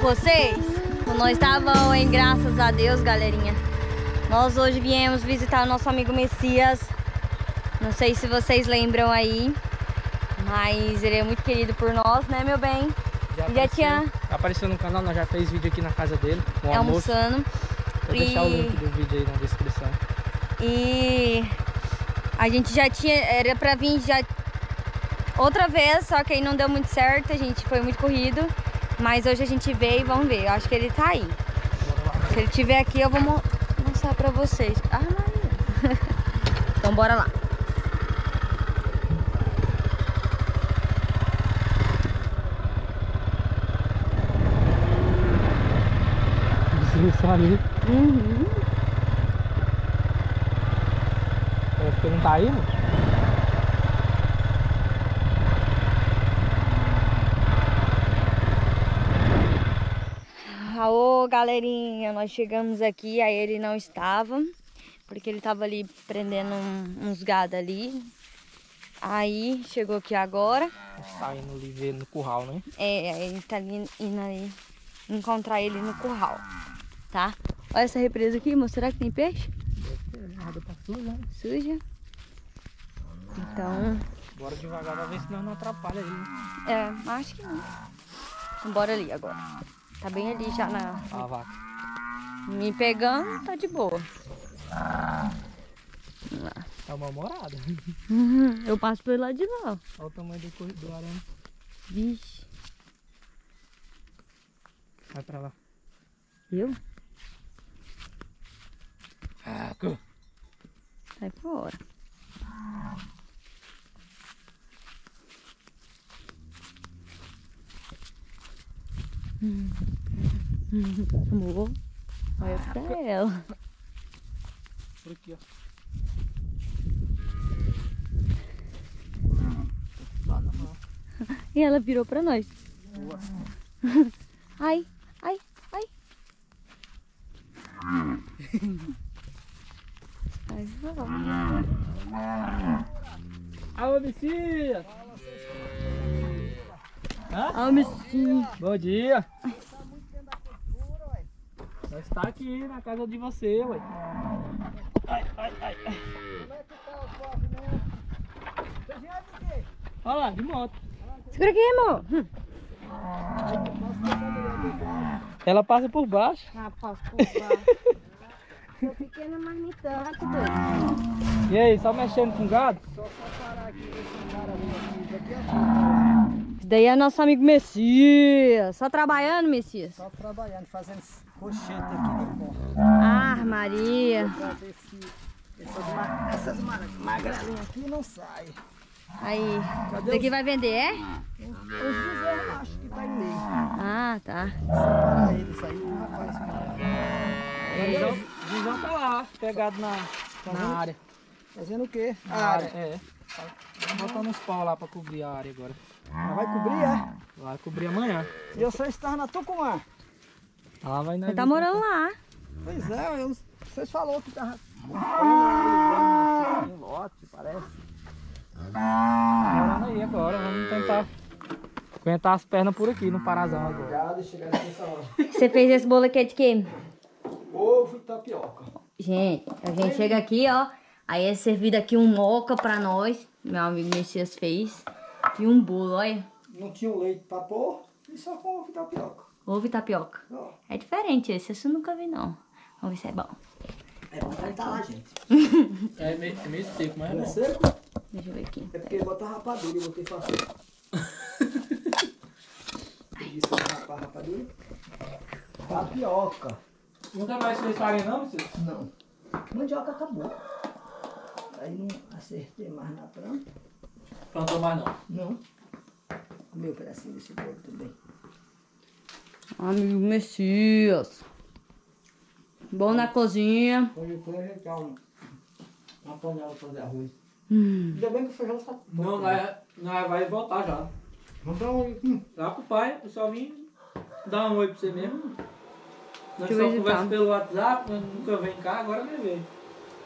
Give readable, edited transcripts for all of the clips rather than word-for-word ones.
vocês? Nós estávamos em graças a Deus, galerinha. Nós hoje viemos visitar o nosso amigo Messias. Não sei se vocês lembram aí, mas ele é muito querido por nós, né, meu bem? Já tinha apareceu no canal, nós já fez vídeo aqui na casa dele, com almoçando. Vou deixar o link do vídeo aí na descrição. E a gente já tinha, era pra vir já outra vez, só que aí não deu muito certo, a gente foi muito corrido. Mas hoje a gente veio e vamos ver, eu acho que ele tá aí. Se ele estiver aqui eu vou mostrar pra vocês. Ah, Maria! Então bora lá. Isso ali. Uhum. Parece que não tá indo. Ô, galerinha, nós chegamos aqui, aí ele não estava, porque ele tava ali prendendo uns gado ali. Aí chegou aqui agora. Tá indo ali ver no curral, né? É, ele tá indo aí encontrar ele no curral, tá? Olha essa represa aqui, moço, será que tem peixe? A água tá suja, né? Suja. Então... Bora devagar pra ver se não atrapalha ele. É, acho que não. Então, bora ali agora. Tá bem ali já na... A vaca. Me pegando, tá de boa. Vamos lá. Tá uma morada. Eu passo pelo lado de lá. Olha o tamanho do arame. Vixe. Vai pra lá. Eu? Vaca. Sai fora. Amor, olha pra ela. Por aqui, ó. E ela virou pra nós. Boa. Ai, ai, ai. Sai fora. Alô, Messias! Ah, Messias. Bom dia! Nós tá aqui na casa de você, ué. Ai, ai, ai, ai. Como é que tá o pavimento? Você vier de quê? Olha lá, de moto. Segura aqui, amor. Ela passa por baixo. Ah, posso pular. Sou pequena, mas nem tanto, doido. E aí, só mexendo com gado? Só parar aqui, esse cara ali, daqui a pouco. Esse daí é nosso amigo Messias. Só trabalhando, Messias? Só trabalhando, fazendo rocheta aqui no corpo. Ah, Maria. Pra ver se essas magrelinhas aqui não saem. Aí, daqui vai vender, é? Os bezerros acho que tá em meio. Ah, tá. Para eles aí, rapaz. O Guizão tá lá, pegado na área. Fazendo o quê? Na área, é. Tá botando uns pau lá pra cobrir a área agora. Ah, vai cobrir, é? Vai cobrir amanhã. E você estava na Tucumã? Ela vai Você tá morando lá. Pois é, vocês falaram que tava comprando um lote, parece. Morando aí agora, vamos tentar aguentar as pernas por aqui no Parazão agora. Já de chegar nessa hora. Você fez esse bolo aqui de quê? Ovo e tapioca. Gente, a gente chega aqui, ó. Aí é servido aqui um moca pra nós. Meu amigo Messias fez. E um bolo, olha. Não tinha o leite pra pôr e só com ovo e tapioca. Ovo e tapioca. Ó, É diferente esse eu nunca vi, não. Vamos ver se é bom. é bom tentar lá, gente. É meio seco, mas é Não é bom. seco? Deixa eu ver aqui. É porque bota rapadura e botei fácil. Isso é rapadura. Tapioca. Nunca mais fez farinha não, você? Não. Mandioca acabou. Aí não acertei mais na planta. Plantou mais não. Não. Comeu um pedacinho desse bolo também. Amigo Messias. Bom na cozinha. Foi ajeitar uma panela pra fazer arroz. Hum. Ainda bem que o feijão tá... Não, nós vai voltar já. Vamos dar um... Lá pro pai, eu só vim dar um oi pra você mesmo. Nós Deixa eu só visitar. conversa pelo WhatsApp, nós nunca vem cá, agora ele veio.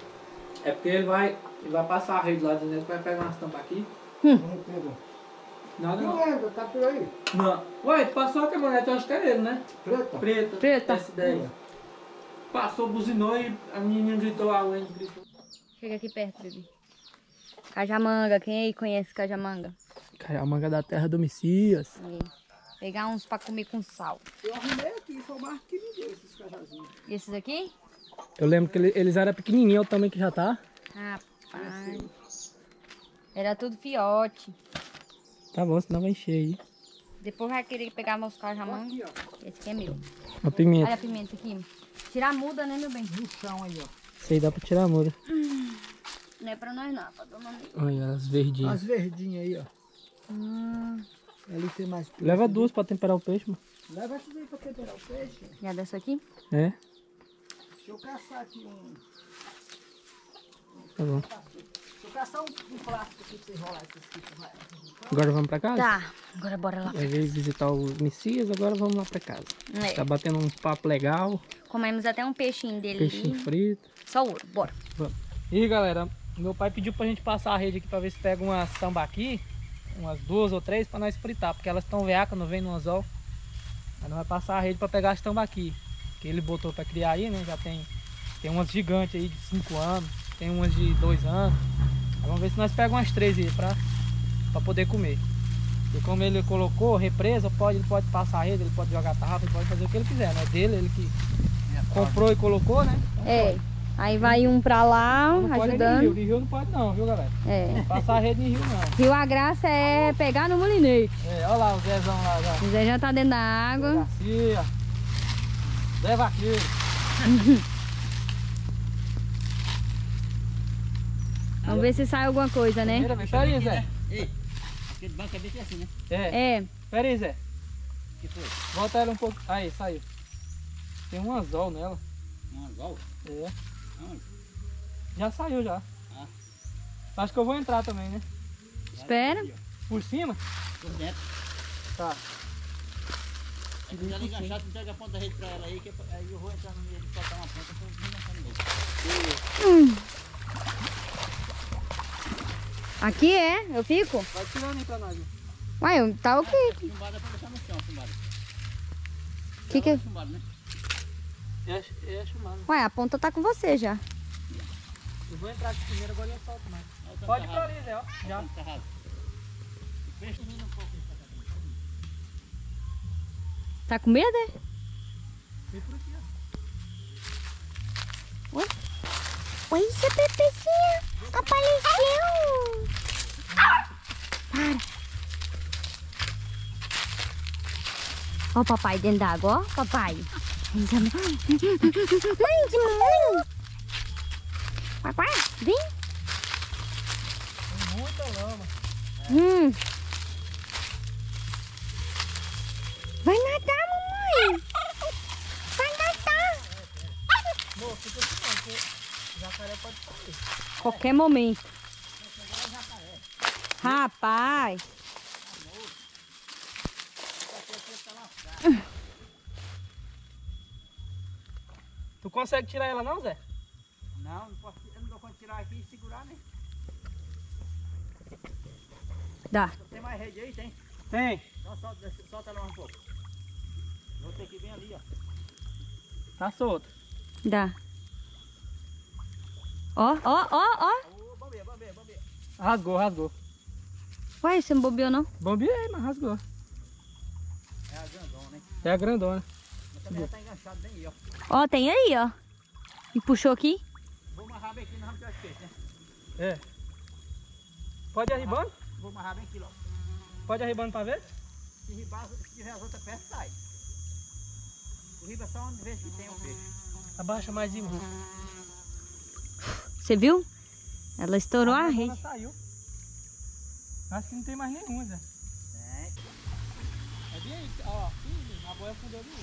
É porque ele vai passar a rede lá dizendo que vai pegar umas tampas aqui. Vamos pegar. Nada Não não. lembra, tá por aí. Não. Ué, passou a caminhonete, eu acho que é ele, né? Preta. Preta. Preta. S10. Passou, buzinou e a menina gritou, a Wendy gritou. Chega aqui perto, bebê. Cajamanga, quem aí conhece Cajamanga? Cajamanga da terra do Messias. Aí. Pegar uns pra comer com sal. Eu arrumei aqui, foi o Marco que me deu esses cajazinhos. E esses aqui? Eu lembro que eles eram pequenininhos, o tamanho que já tá. Rapaz. Era tudo fiote. Tá bom, senão vai encher aí. Depois vai querer pegar meus cajamanga. Aqui, ó. Esse aqui é meu. A pimenta. Olha a pimenta aqui. Tirar a muda, né, meu bem? No chão aí, ó. Isso aí dá pra tirar a muda. Não é pra nós não, é pra dona Maria. Olha, as verdinhas. As verdinhas aí, ó. Hum. Ali tem mais peixe. Leva duas pra temperar o peixe, mano. Leva essas aí pra temperar o peixe. E a dessa aqui? É, Deixa eu caçar aqui um... tá bom. Deixa eu caçar um plástico aqui pra você enrolar esses tipos. Vai. Agora vamos pra casa? Tá, agora bora lá. Eu veio visitar o Messias, agora vamos lá pra casa. É. Tá batendo um papo legal, Comemos até um peixinho dele peixinho ali. frito. Só ouro, bora. Vamos. E galera, meu pai pediu pra gente passar a rede aqui pra ver se pega uma sambaqui, umas 2 ou 3 pra nós fritar, porque elas estão veacas, não vem no anzol. Aí nós vai passar a rede pra pegar as tambaqui, que ele botou pra criar aí, né? Já tem umas gigantes aí de 5 anos, tem umas de 2 anos. Aí vamos ver se nós pegamos umas 3 aí pra poder comer. E como ele colocou represa, ele pode passar a rede, ele pode jogar tarrafa, ele pode fazer o que ele quiser, né? É dele, ele que comprou e colocou, né? Então É, aí vai um pra lá, não pode ajudando. de rio não pode não, viu galera? É. Passar a rede em rio não. Rio a graça é pegar no molinete. É, olha lá o Zezão lá já. O Zé já tá dentro da água. Garcia. Zé Vaqueiro. Vamos ver se sai alguma coisa, né? Primeira vez. Pera aí, Zé. Ei, aquele banco é bem assim, né? É. É, Pera aí, Zé. Que foi? Volta ela um pouco. Aí, saiu. Tem um anzol nela. Um anzol? É. Aonde? Já saiu já. Ah. Acho que eu vou entrar também, né? espera. Por cima? Por dentro. Tá. Se ela enganchar, tu entrega a ponta da rede pra ela aí, que aí eu vou entrar no meio e soltar uma ponta pra eu enganchar no meio. Aqui é, eu fico? Vai tirando aí pra nós. né? Uai, tá ok. Chumbada é pra deixar no chão, chumbada. Que é? Chumbada, né? É chamado. Uai, a ponta tá com você já. Eu vou entrar aqui primeiro, agora eu solto mais. Olha o tanto Pode ir tá pra raso. ali, Zé, ó. Olha o Já. tanto tá raso. O peixe rindo um pouco. Tá com medo, é? Vem por aqui, ó. Oi? Oi, seu Pepezinha. Apareceu. Para. Ó o papai dentro d'água, ó. Papai. Mãe de mãe. Papai, vem. Tem muita lama. Vai nadar, mamãe. Vai nadar. Não, fica assim não, porque o jacaré pode sair. Qualquer momento. Rapaz. Tu consegue tirar ela não, Zé? Não, eu não dou conta de tirar aqui e segurar, né? Dá. Tem mais rede aí? Tem? Tem. Então solta ela mais um pouco. Vou ter que ir bem ali, ó. Tá solto. Dá. Ó, ó, ó, ó. Ô, bambeia. Rasgou, rasgou. Ué, você não bobeou não? Bombeei, mas rasgou. É a grandona, né? É a grandona. Mas também já tá enganchado bem aí, ó. Ó, tem aí, ó. E puxou aqui. Vou amarrar bem aqui, nós vamos tirar esse peixe, né? É. Pode ir arribando? Vou amarrar bem aqui, ó. Pode ir arribando pra ver? Se ribar, se tiver as outras peças, sai. O riba é só onde vê se tem o peixe. Abaixa mais um. Você viu? Ela estourou a rede. Ela saiu. Acho que não tem mais nenhuma, Zé. Tem. É bem aí, ó. Ih, a boia afundou ali.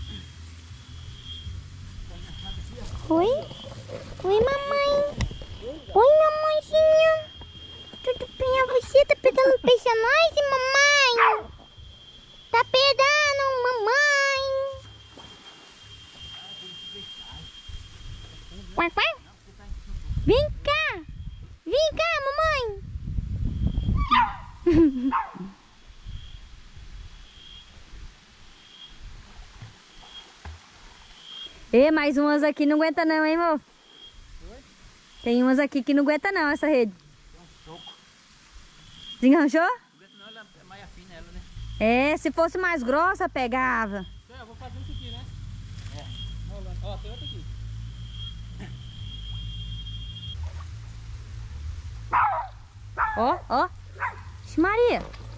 Oi? Oi, mamãe. Oi, mamãezinha. Tudo bem? Você tá pegando peixe a nós, mamãe? Tá pegando, mamãe. Quack, quack. Vem cá. Vem cá, mamãe. E mais umas aqui não aguenta não, hein, amor? Tem umas aqui que não aguenta não, essa rede. Desenganchou? Não, ela é mais fina ela, né? É, se fosse mais grossa, pegava. Eu vou fazer isso aqui, né? Rolando. Ó, tem outra aqui. Ó, ó. Ixi, Maria.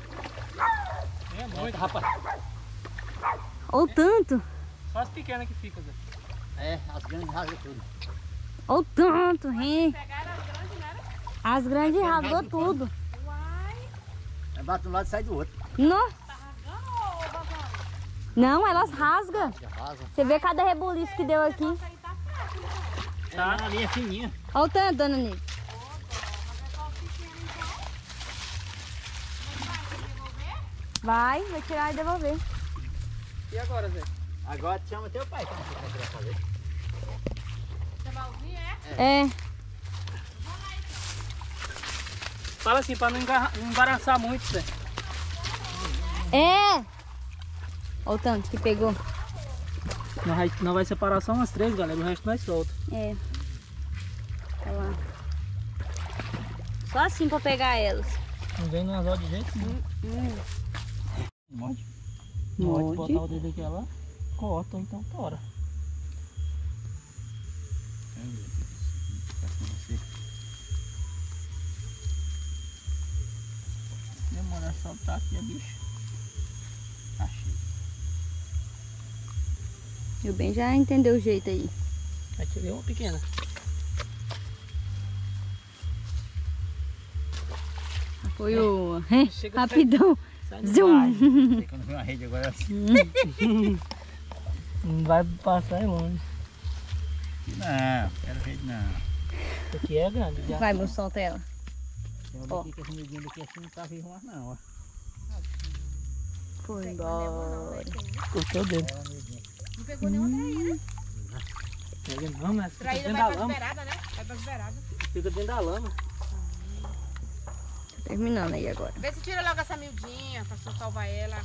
É muito, rapaz. Olha o tanto. Só as pequenas que ficam, Zé. É, as grandes rasgam tudo. Olha o tanto, hein? Pegaram as grandes, né? As grandes rasgou tudo. Uai, É, bate um lado e sai do outro. Nossa. tá rasgando ou vazando? Não, elas rasgam. Já rasga. Você vê cada rebuliço que deu aqui. Isso aí tá fraco, né? Tá. Ali é fininha. Olha o tanto, dona Nick. Mas é só o pequeno, então. Mas vai, você devolver? Vai tirar e devolver. E agora, Zé? Agora chama teu pai, como você quer fazer. Você vai ouvir, é? É. Fala assim, pra não embaraçar muito, Zé. É. Olha o tanto que pegou. Não vai separar só umas 3, galera. O resto nós solta. É. Olha lá. Só assim pra pegar elas. Não vem no anzol de jeito nenhum. Morde. Pode botar o dedo aqui lá. Corta, então tora. Demora a soltar aqui, bicho. Achei. E o Ben já entendeu o jeito aí. Aí tirei uma pequena. Foi o... Chega, rapidão. Sai no Zoom. ar. Sei quando vem uma rede agora assim. Não vai passar longe. Não, quero rede não. Isso aqui é grande. Já. Vai, meu, solta ela. Tem uma daqui que esse medinho daqui assim não tá vivo mais não, ó. Foi embora. Cortou o dedo. É uma medinha. Não pegou nenhuma traíra. Pega não, mas fica Traíra dentro vai da pra lama. esperada, né? Vai pra esperada. Fica dentro da lama. Terminando aí agora. Vê se tira logo essa miudinha pra salvar ela.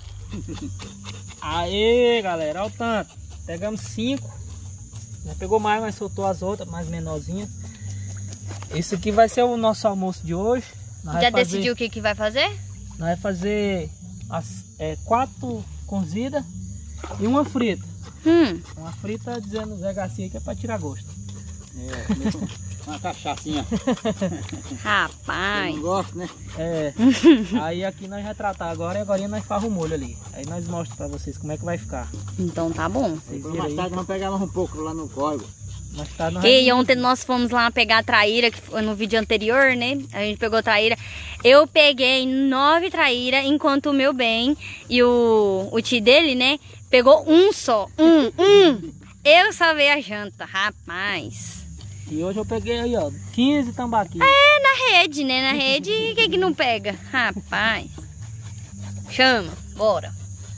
Aê, galera, olha o tanto. Pegamos 5. Já pegou mais, mas soltou as outras, mais menorzinhas. Esse aqui vai ser o nosso almoço de hoje. Nós Já vai decidiu o que vai fazer? Nós vamos fazer 4 cozidas e uma frita. Uma frita dizendo Zé Garcia que é pra tirar gosto. É, uma cachaçinha. Rapaz. Eu não gosto, né? É. Aí aqui nós vamos tratar agora e agora nós faz o molho ali. Aí nós mostramos pra vocês como é que vai ficar. Então tá bom. Vocês Depois viram mais aí. tarde vamos pegar mais um pouco lá no córrego. Mais tarde nós E vamos- ontem nós fomos lá pegar a traíra, que foi no vídeo anterior, né? A gente pegou traíra. Eu peguei 9 traíras, enquanto o meu bem e o tio dele, né? Pegou um só. Eu salvei a janta, rapaz. E hoje eu peguei aí, ó, 15 tambaqui. É na rede, né? Na rede, o que não pega? Rapaz. Chama, bora.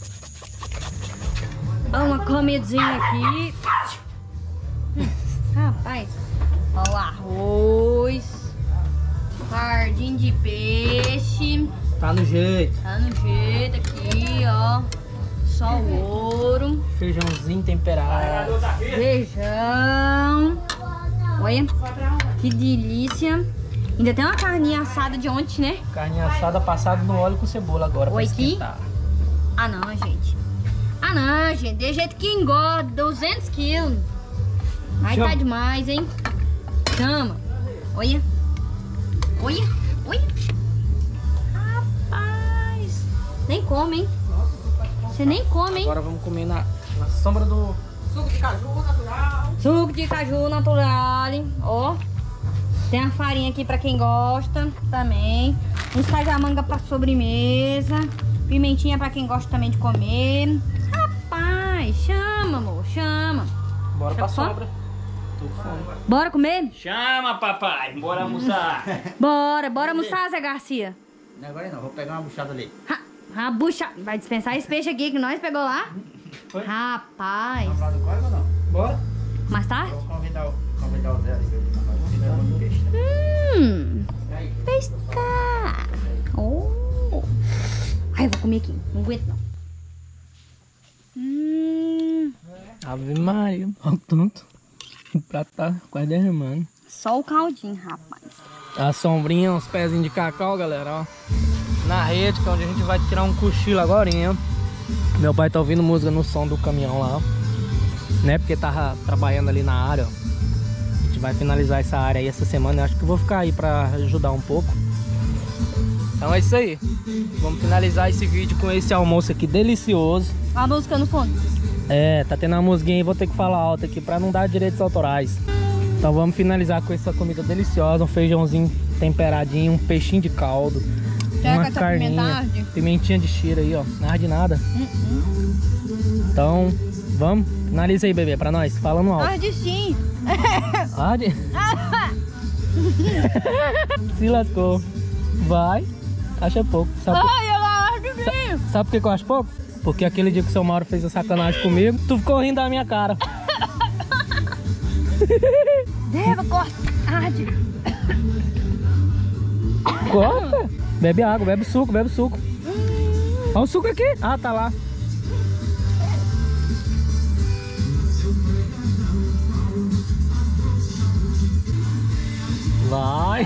Uma comidinha aqui. Rapaz. Ó o arroz. Fardinho de peixe. Tá no jeito. Tá no jeito aqui, ó. Só o ouro. Feijãozinho temperado. Feijão. Olha, que delícia. Ainda tem uma carninha assada de ontem, né? Carne assada passada no óleo com cebola agora pra Oi, aqui? esquentar. Ah, não, gente. Ah, não, gente. De jeito que engorda. 200 quilos. Aí Chama. tá demais, hein? Chama. Olha. Olha. Olha. Rapaz. Nem come, hein? Você nem come, hein? Agora vamos comer na sombra do... Suco de caju natural. Suco de caju natural, hein? Ó. Tem a farinha aqui pra quem gosta também. Uns cajamanga pra sobremesa. Pimentinha pra quem gosta também de comer. Rapaz, chama, amor, chama. Bora Tá pra com fome? sombra. Tô com fome. Bora comer? Chama, papai! Bora almoçar! Bora almoçar, Zé Garcia. Não, agora não, vou pegar uma buchada ali. Rabucha. Vai dispensar esse peixe aqui que nós pegou lá? Foi? Rapaz. Vamos lá do córrego ou não? Bora? Mais tarde? Vou convidar o Zé ali pra ele mandar você levar no peixe. Aí. Pescar. Oh. Ai, eu vou comer aqui. Não aguento, não. Ave Maria, olha o tanto. O prato tá quase derramando. Só o caldinho, rapaz. A sombrinha, uns pezinhos de cacau, galera, ó. Na rede, que é onde a gente vai tirar um cochilo agora, hein? Meu pai tá ouvindo música no som do caminhão lá, ó. Né? Porque tava trabalhando ali na área, ó. A gente vai finalizar essa área aí essa semana. Eu acho que eu vou ficar aí pra ajudar um pouco. Então é isso aí. Vamos finalizar esse vídeo com esse almoço aqui delicioso. A música no fundo. É, tá tendo uma musiquinha aí, vou ter que falar alto aqui pra não dar direitos autorais. Então vamos finalizar com essa comida deliciosa, um feijãozinho temperadinho, um peixinho de caldo, uma carninha, pimentinha de cheiro aí, ó, não arde nada. Então, vamos, finaliza aí, bebê, pra nós, falando alto. Arde sim. Arde? Se lascou. Vai, acha pouco. Sabe, Ai, ela arde sim. sabe por que eu acho pouco? Porque aquele dia que o seu Mauro fez a sacanagem comigo, tu ficou rindo da minha cara. Deva, corta. Arde. Corta. Bebe água, bebe suco, bebe suco. Olha o suco aqui. Ah, tá lá. Vai.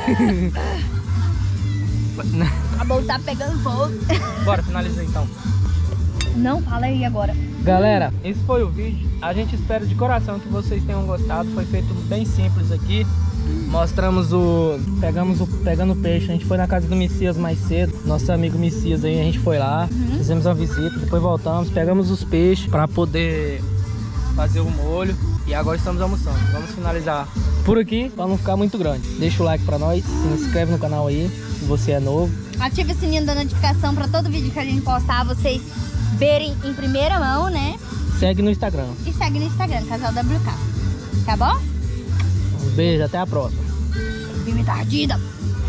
A boca tá pegando fogo. Bora, finaliza aí, então. Não, fala aí agora. Galera, esse foi o vídeo. A gente espera de coração que vocês tenham gostado. Foi feito bem simples aqui. Mostramos pegando o peixe. A gente foi na casa do Messias mais cedo. Nosso amigo Messias aí, a gente foi lá. Fizemos uma visita, depois voltamos. Pegamos os peixes para poder fazer o molho. E agora estamos almoçando. Vamos finalizar por aqui para não ficar muito grande. Deixa o like para nós, se inscreve no canal aí, se você é novo. Ative o sininho da notificação para todo vídeo que a gente postar, vocês verem em primeira mão, né? Segue no Instagram. E segue no Instagram, Casal WK. Tá bom? Um beijo, até a próxima. Pimenta ardida.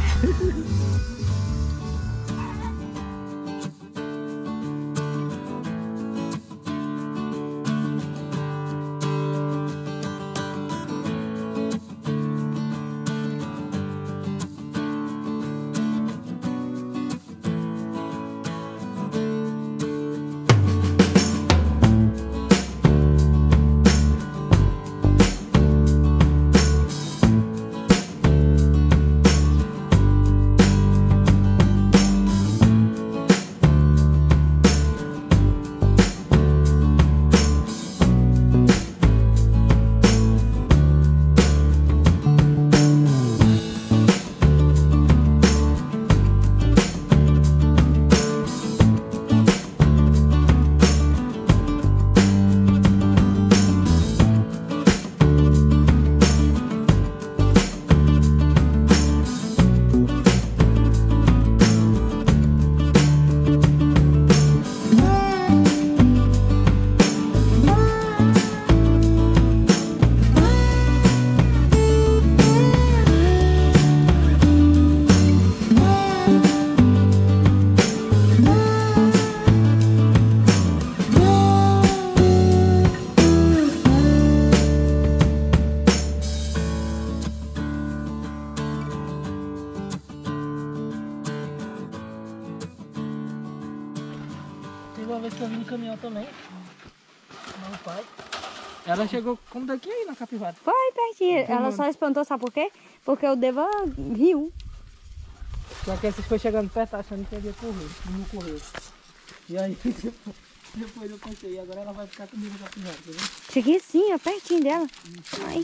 Teve uma vez que eu vi no caminhão também. Meu pai. Ela chegou como daqui aí na capivara. Foi pertinho. Ela só espantou, sabe por quê? Porque o Deva riu. Só que essa foi chegando perto achando que ia correr. Não correu. E aí, depois eu pensei, e agora ela vai ficar comigo na capivara, tá vendo? Cheguei assim, ó, pertinho dela. Ai.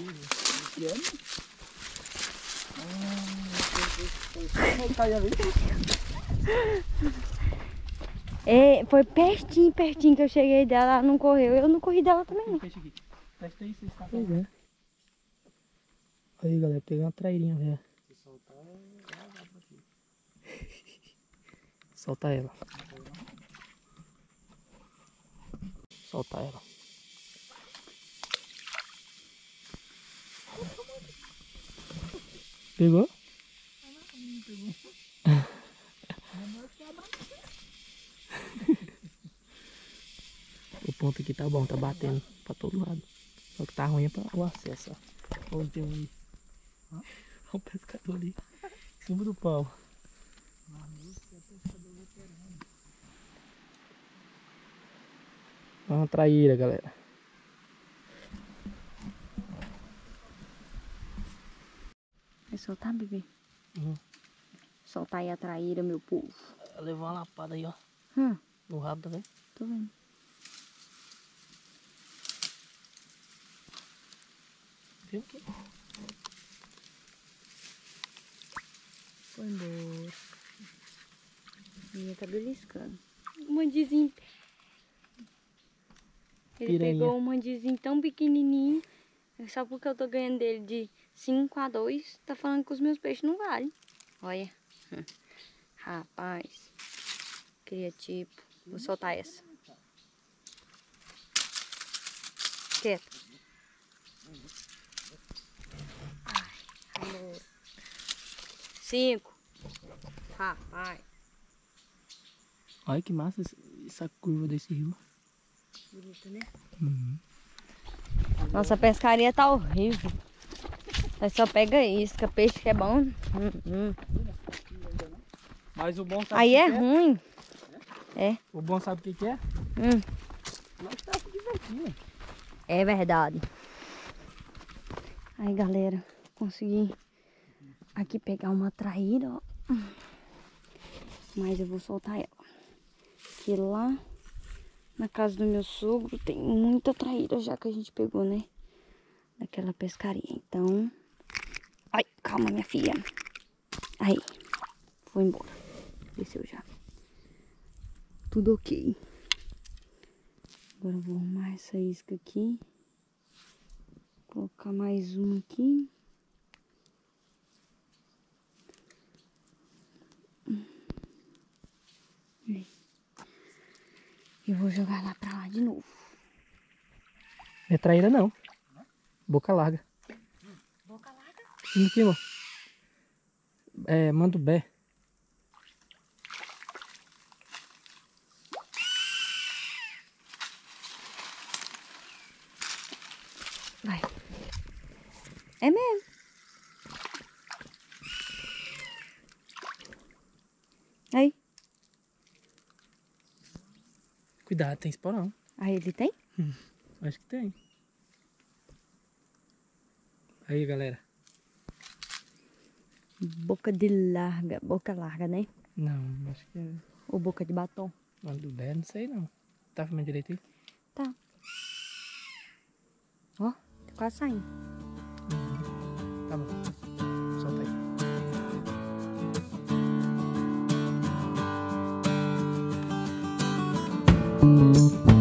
É, foi pertinho que eu cheguei dela, ela não correu. Eu não corri dela também, não. Peixe aqui. Testa aí se está. Pois é. Aí, galera, peguei uma trairinha, velho. Se soltar, ela vai pra aqui. Solta ela. Solta ela. Pegou? Não pegou. O ponto aqui tá bom, tá batendo pra todo lado. Só que tá ruim é pra o acesso, ó. Onde tem um aí. Olha o pescador ali. Em cima do pau. Uma traíra, galera. soltar, bebê? Uhum. Soltar aí a traíra, meu povo. Levou uma lapada aí, ó. No rabo, tá vendo? Tô vendo. Viu aqui? Foi embora. Minha tá beliscando. Um mandizinho. Ele Piranha. pegou um mandizinho tão pequenininho. Só porque eu tô ganhando dele de 5 a 2. Tá falando que os meus peixes não valem. Olha. Rapaz. Criativo. Vou soltar essa. Quieto. Ai, amor. 5. Rapaz. Olha que massa essa curva desse rio. Bonito, né? Uhum. Nossa, a pescaria tá horrível. Aí só pega isca, peixe que é bom. Mas o bom sabe Aí o que é que ruim. É. O bom sabe o que que é? Nós tá se divertindo. É verdade. Aí, galera, consegui aqui pegar uma traíra, ó. Mas eu vou soltar ela. Que lá na casa do meu sogro tem muita traíra já que a gente pegou, né? Daquela pescaria. Então... Ai, calma, minha filha. Aí. Foi embora. Desceu já. Tudo ok. Agora eu vou arrumar essa isca aqui. Colocar mais uma aqui. E vou jogar lá pra lá de novo. Não é traíra não. Boca larga. Boca larga? Sim, aqui, ó. É, mandubé. Vai. É mesmo. Aí. Cuidado, tem esporão. Aí ele tem? Acho que tem. Aí, galera. Boca de larga. Boca larga, né? Não, acho que é Ou boca de batom. mandubé, não sei não. Tá filmando direito aí? Tá. Ó, tá quase saindo. Tá bom. Solta aí.